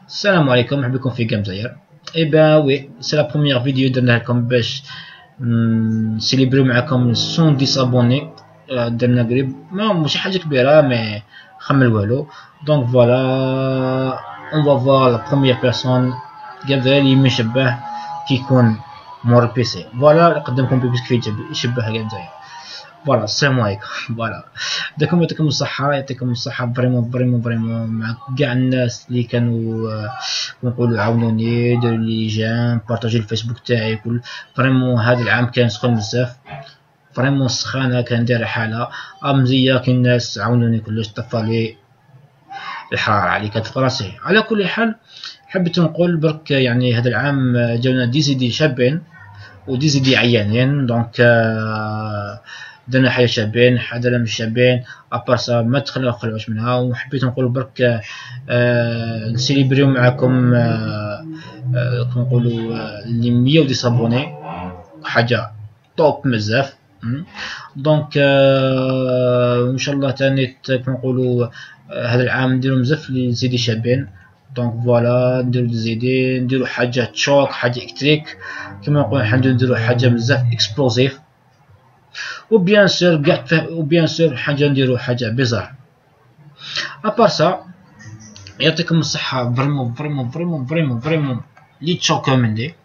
السلام عليكم، مرحبا بكم في جيم زاير. اي با وي سي لا بروميير فيديو درنا لكم باش نسيليبريو معكم 110 ابوني. درنا قريب ماشي حاجه كبيره مي خمل والو. دونك فوالا اون فوا فوار لا بروميير بيرسون جيم زاير اللي مشبه كيكون مور البيسي. فوالا قدامكم بسكريت يشبه جيم زاير. فوالا السلام عليكم. فوالا يعطيكم الصحة، يعطيكم الصحة فريمون مع كاع الناس اللي كانوا نقولوا عاونوني، داروا لي جيم، بارطاجيو الفيسبوك تاعي كل. فريمون هذا العام كان سخون بزاف، فريمون سخانة، كان داير حالة مزية، كاين ناس عاونوني كلش، طفالي الحرارة علي كانت في راسي. على كل حال حبيت نقول برك يعني هذا العام جاونا ديزيدي شابين وديزيدي عيانين. دونك درنا حاجه شابين، حاجه مش شابين ابارسا ما تخلعوش منها. وحبيت نقول برك نسيليبريو معكم كما نقولوا اللي 110 صابوني، حاجه توب بزاف. دونك ان شاء الله تاني كما نقولوا هذا العام نديرو بزاف اللي زيدي شابين. دونك فوالا نديرو زيدي، نديرو حاجه تشوك، حاجه الكتريك كما نقول، نديرو حاجه بزاف اكسبلوزيف. وبيان سور كاع وبيان سور حاجه نديرو حاجه بيزار. ابار سا يعطيكم الصحه فريمون لي تشوكو من دي.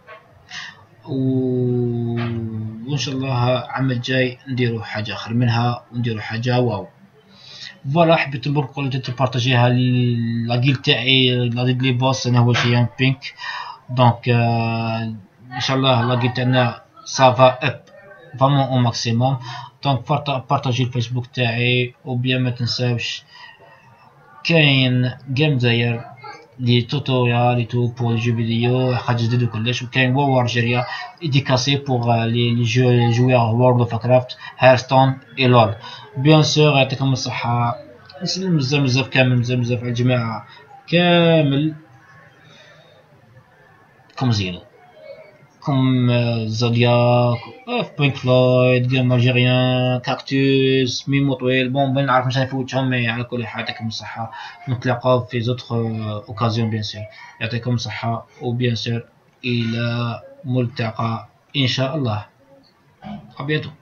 وان شاء الله العام الجاي نديرو حاجه خير منها ونديرو حاجه واو. فوالا حبيت نقول تبارطاجيها لا جيل تاعي لا لي بوس، انا هو شيان بينك. دونك ان شاء الله لا جيل تاعنا سافا اب فريمون او ماكسيموم. دونك بارطاجي الفيسبوك تاعي، وبيان ما تنساوش كاين جيم زاير لي توتوريال لي تو بور لي جو فيديو، حاجه جديده كلش. وكاين وور جيريا ايديكاسي بور لي جوار وورد اوف كرافت، هيرستون اي لول. بيان سور يعطيكم الصحه، نسلم بزاف كامل، بزاف على الجماعه كامل كوم زيرو، كوم زودياك، بينك فلويد، جيم الجيريان، كاكتوس، ميمو طويل. بون ما نعرف مش نفوتهم، مي على كل حال يعطيكم الصحة، نتلاقاو في زوتر اوكازيون بيان سور. يعطيكم الصحة وبيان سور إلى ملتقى إن شاء الله. أبيض.